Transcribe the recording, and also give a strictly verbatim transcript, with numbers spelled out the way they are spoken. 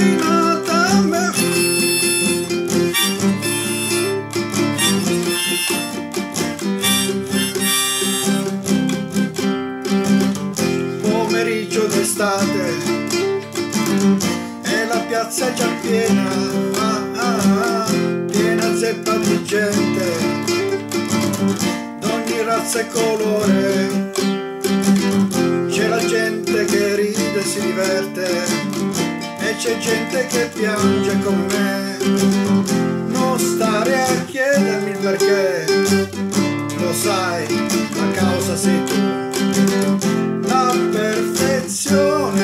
destinata a me. Pomeriggio d'estate e la piazza è già piena, ah, ah, ah, piena zeppa di gente d'ogni razza e colore. C'è la gente che ride e si diverte e c'è gente che piange con me. Non stare a chiedermi il perché, lo sai, la causa sei tu. La perfezione